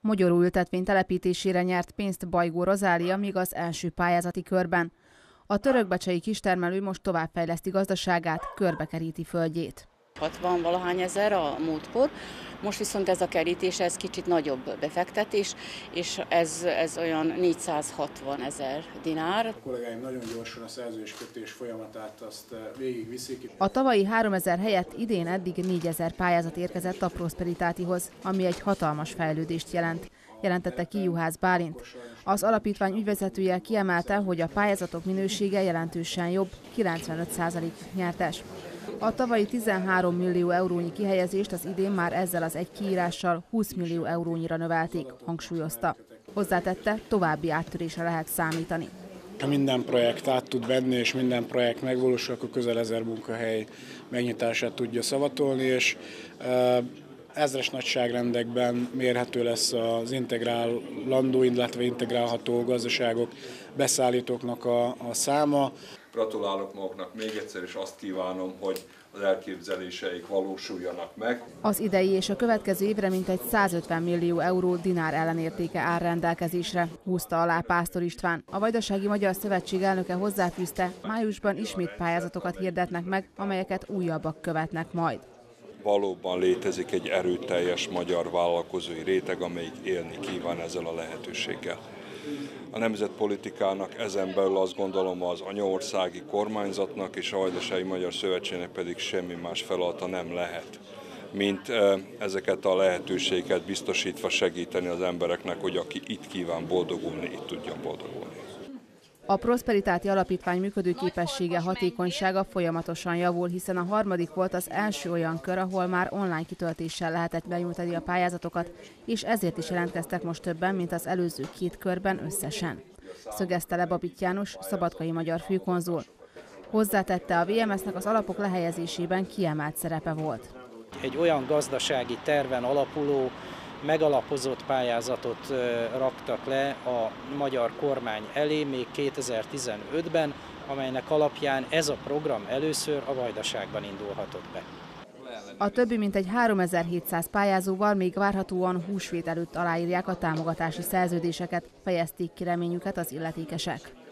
Mogyoró ültetvény telepítésére nyert pénzt Bajgó Rozália még az első pályázati körben. A törökbecsei kistermelő most továbbfejleszti gazdaságát, körbekeríti földjét. 60-valahány ezer a múltkor, most viszont ez a kerítés, ez kicsit nagyobb befektetés, és ez olyan 460 000 dinár. A kollégáim nagyon gyorsan a szerződéskötés folyamatát azt végigviszik. A tavalyi 3000 helyett idén eddig 4000 pályázat érkezett a Prosperitátihoz, ami egy hatalmas fejlődést jelent, jelentette ki Juhász Bálint. Az alapítvány ügyvezetője kiemelte, hogy a pályázatok minősége jelentősen jobb, 95% nyertes. A tavalyi 13 millió eurónyi kihelyezést az idén már ezzel az egy kiírással 20 millió eurónyira növelték, hangsúlyozta. Hozzátette, további áttörésre lehet számítani. Ha minden projekt át tud venni, és minden projekt megvalósul, akkor közel 1000 munkahely megnyitását tudja szavatolni, és ezres nagyságrendekben mérhető lesz az integrálandó, illetve integrálható gazdaságok, beszállítóknak a száma. Gratulálok maguknak még egyszer, és azt kívánom, hogy az elképzeléseik valósuljanak meg. Az idei és a következő évre mintegy 150 millió euró dinár ellenértéke áll rendelkezésre, húzta alá Pásztor István. A Vajdasági Magyar Szövetség elnöke hozzáfűzte, májusban ismét pályázatokat hirdetnek meg, amelyeket újabbak követnek majd. Valóban létezik egy erőteljes magyar vállalkozói réteg, amelyik élni kíván ezzel a lehetőséggel. A nemzetpolitikának ezen belül azt gondolom az anyaországi kormányzatnak és a Vajdasági Magyar Szövetségnek pedig semmi más feladata nem lehet, mint ezeket a lehetőségeket biztosítva segíteni az embereknek, hogy aki itt kíván boldogulni, itt tudjon boldogulni. A Prosperitáti Alapítvány működőképessége, hatékonysága folyamatosan javul, hiszen a harmadik volt az első olyan kör, ahol már online kitöltéssel lehetett benyújtani a pályázatokat, és ezért is jelentkeztek most többen, mint az előző 2 körben összesen. Szögezte le Babit János, szabadkai magyar főkonzul. Hozzátette, a VMS-nek az alapok lehelyezésében kiemelt szerepe volt. Egy olyan gazdasági terven alapuló, megalapozott pályázatot raktak le a magyar kormány elé még 2015-ben, amelynek alapján ez a program először a Vajdaságban indulhatott be. A többi mintegy 3700 pályázóval még várhatóan húsvét előtt aláírják a támogatási szerződéseket, fejezték ki reményüket az illetékesek.